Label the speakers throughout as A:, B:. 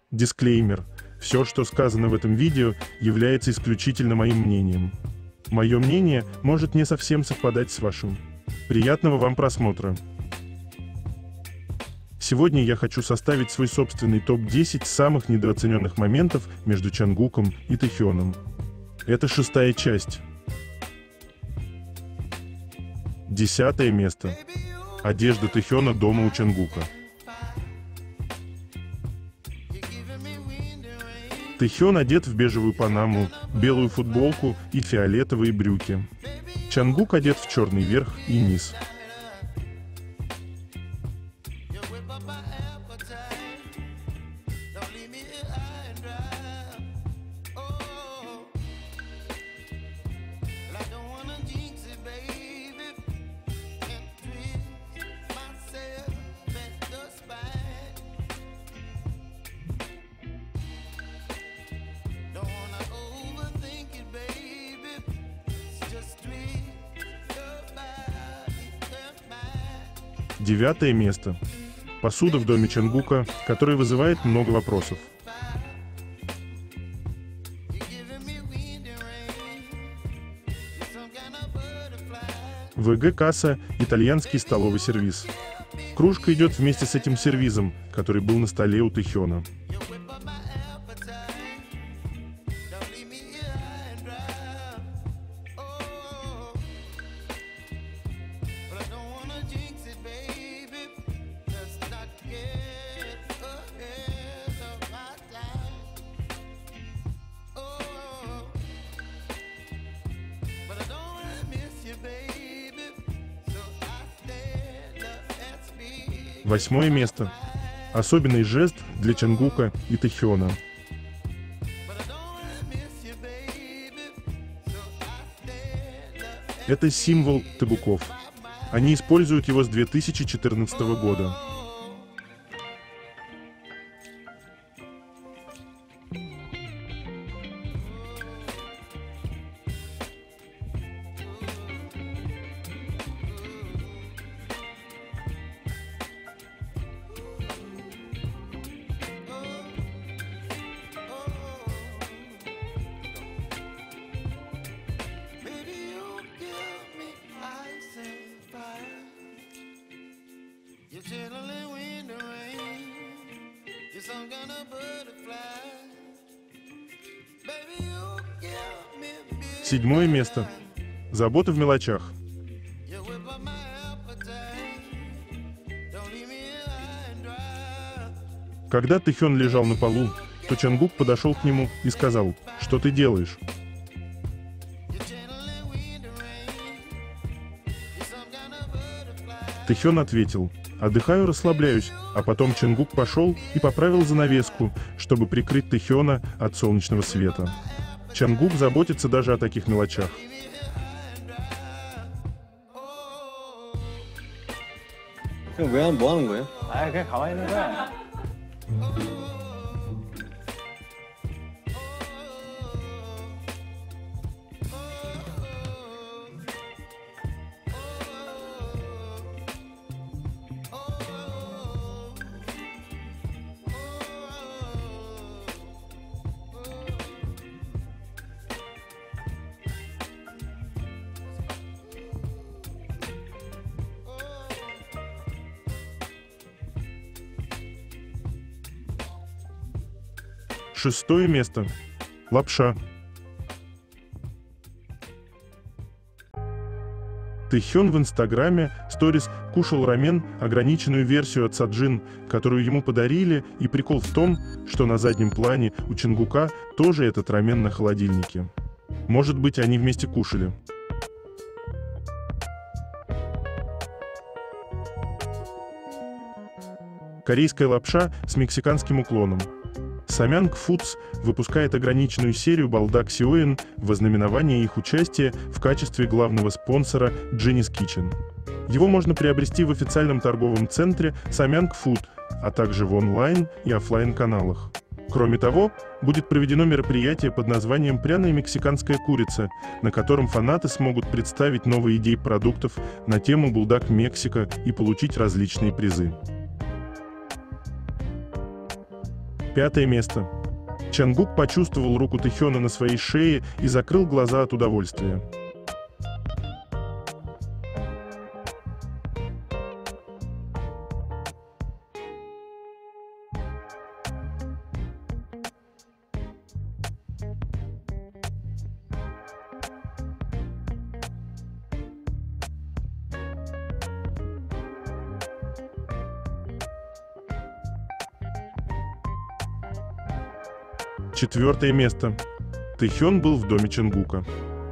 A: Дисклеймер. Все, что сказано в этом видео, является исключительно моим мнением. Мое мнение может не совсем совпадать с вашим. Приятного вам просмотра. Сегодня я хочу составить свой собственный топ-10 самых недооцененных моментов между Чангуком и Тэхёном. Это 6-я часть. 10-е место. Одежда Тэхёна дома у Чангука. Тэхён одет в бежевую панаму, белую футболку и фиолетовые брюки. Чангук одет в черный верх и низ. Девятое место. Посуда в доме Чангука, которая вызывает много вопросов. ВГ-касса – итальянский столовый сервиз. Кружка идет вместе с этим сервизом, который был на столе у Тэхёна. Восьмое место. Особенный жест для Чангука и Тэхёна. Это символ табуков. Они используют его с 2014 года. Седьмое место. Забота в мелочах. Когда Тэхён лежал на полу, то Чангук подошел к нему и сказал: «Что ты делаешь?» Тэхён ответил: «Отдыхаю, расслабляюсь», а потом Чангук пошел и поправил занавеску, чтобы прикрыть Тэхёна от солнечного света. Чангук заботится даже о таких мелочах.
B: 왜 뭐 하는 거예요?
C: 그냥 가만히 있는 거야.
A: Шестое место. Лапша. Тэхён в инстаграме сторис кушал рамен, ограниченную версию от Саджин, которую ему подарили, и прикол в том, что на заднем плане у Чангука тоже этот рамен на холодильнике. Может быть, они вместе кушали. Корейская лапша с мексиканским уклоном. Samyang Foods выпускает ограниченную серию Балдак Сиоин в ознаменование их участия в качестве главного спонсора Jenny's Kitchen. Его можно приобрести в официальном торговом центре Samyang Food, а также в онлайн и офлайн каналах. Кроме того, будет проведено мероприятие под названием «Пряная мексиканская курица», на котором фанаты смогут представить новые идеи продуктов на тему Булдак Мексика и получить различные призы. 5 место. Чангук почувствовал руку Тэхёна на своей шее и закрыл глаза от удовольствия. Четвертое место. Тэхён был в доме Чангука.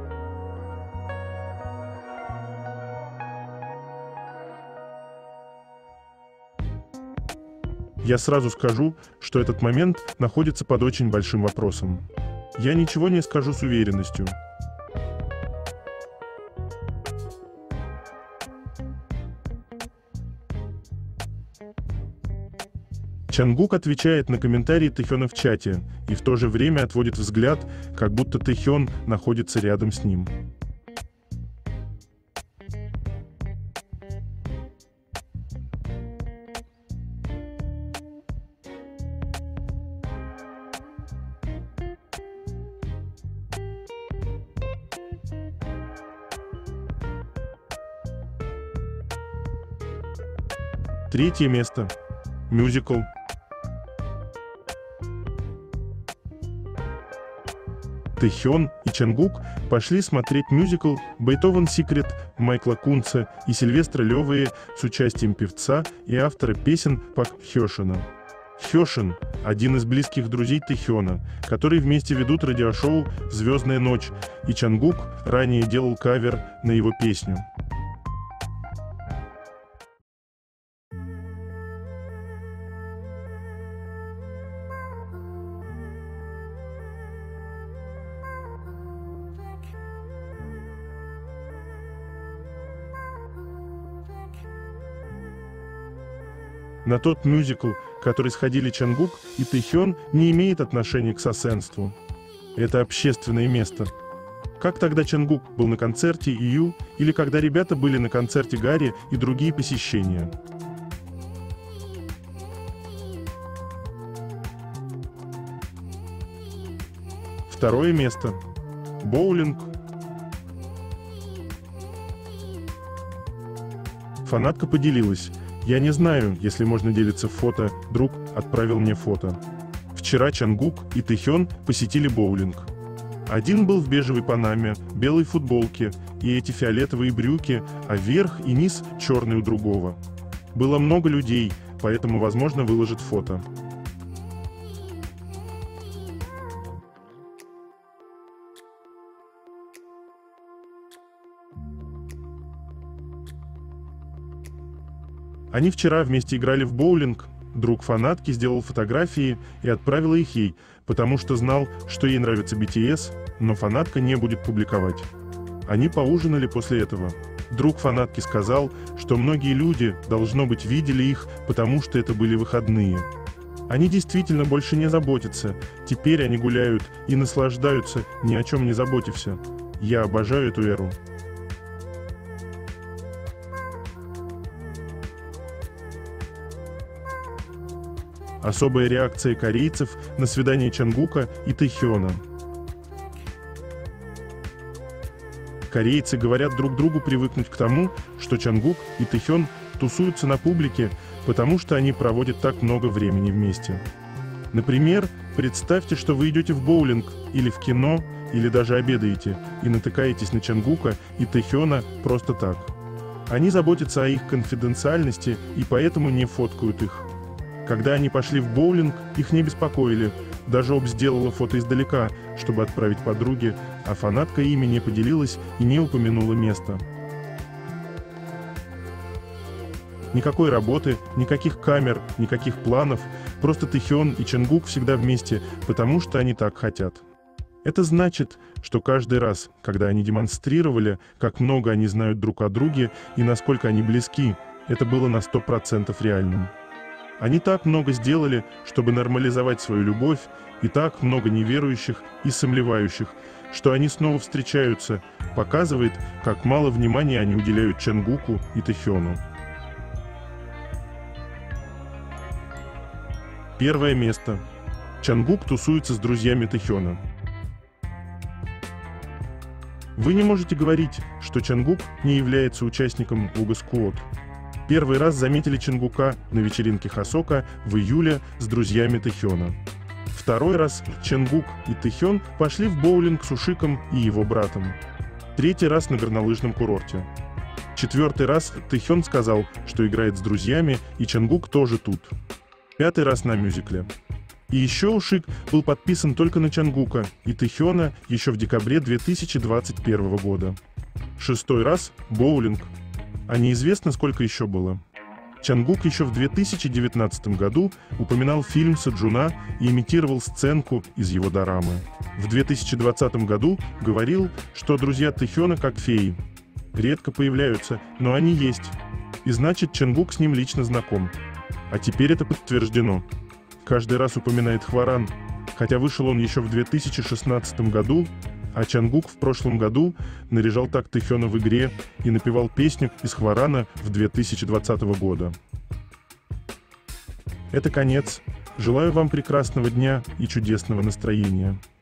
A: Я сразу скажу, что этот момент находится под очень большим вопросом. Я ничего не скажу с уверенностью. Чангук отвечает на комментарии Тэхёна в чате и в то же время отводит взгляд, как будто Тэхён находится рядом с ним. Третье место. Мюзикл. Тэхён и Чангук пошли смотреть мюзикл «Бетховен Секрет» Майкла Кунца и Сильвестра Лёвые с участием певца и автора песен Пак Хёшина. Хёшин – один из близких друзей Тэхёна, которые вместе ведут радиошоу «Звездная ночь», и Чангук ранее делал кавер на его песню. На тот мюзикл, который сходили Чангук и Тэхён, не имеет отношения к сосенству. Это общественное место. Как тогда Чангук был на концерте Ию, или когда ребята были на концерте Гарри и другие посещения. Второе место. Боулинг. Фанатка поделилась. Я не знаю, если можно делиться фото, друг отправил мне фото. Вчера Чангук и Тэхён посетили боулинг. Один был в бежевой панаме, белой футболке и эти фиолетовые брюки, а верх и низ черный у другого. Было много людей, поэтому, возможно, выложат фото. Они вчера вместе играли в боулинг, друг фанатки сделал фотографии и отправил их ей, потому что знал, что ей нравится BTS, но фанатка не будет публиковать. Они поужинали после этого. Друг фанатки сказал, что многие люди, должно быть, видели их, потому что это были выходные. Они действительно больше не заботятся, теперь они гуляют и наслаждаются, ни о чем не заботився. Я обожаю эту эру. Особая реакция корейцев на свидание Чангука и Тэхёна. Корейцы говорят друг другу привыкнуть к тому, что Чангук и Тэхён тусуются на публике, потому что они проводят так много времени вместе. Например, представьте, что вы идете в боулинг или в кино, или даже обедаете, и натыкаетесь на Чангука и Тэхёна просто так. Они заботятся о их конфиденциальности и поэтому не фоткают их. Когда они пошли в боулинг, их не беспокоили. Даже Об сделала фото издалека, чтобы отправить подруге, а фанатка ими не поделилась и не упомянула место. Никакой работы, никаких камер, никаких планов, просто Тэхён и Чангук всегда вместе, потому что они так хотят. Это значит, что каждый раз, когда они демонстрировали, как много они знают друг о друге и насколько они близки, это было на 100% реальным. Они так много сделали, чтобы нормализовать свою любовь, и так много неверующих и сомневающих, что они снова встречаются, показывает, как мало внимания они уделяют Чангуку и Тэхёну. Первое место. Чангук тусуется с друзьями Тэхёна. Вы не можете говорить, что Чангук не является участником Уга Сквот. Первый раз заметили Чангука на вечеринке Хосока в июле с друзьями Тэхёна. Второй раз Чангук и Тэхён пошли в боулинг с Ушиком и его братом. Третий раз на горнолыжном курорте. Четвертый раз Тэхён сказал, что играет с друзьями, и Чангук тоже тут. Пятый раз на мюзикле. И еще Ушик был подписан только на Чангука и Тэхёна еще в декабре 2021 года. Шестой раз – боулинг. А неизвестно, сколько еще было. Чангук еще в 2019 году упоминал фильм «Саджуна» и имитировал сценку из его дорамы. В 2020 году говорил, что друзья Тэхёна как феи. Редко появляются, но они есть. И значит, Чангук с ним лично знаком. А теперь это подтверждено. Каждый раз упоминает Хваран, хотя вышел он еще в 2016 году, а Чангук в прошлом году наряжал так Тэхёна в игре и напевал песню из Хварана в 2020 года. Это конец. Желаю вам прекрасного дня и чудесного настроения.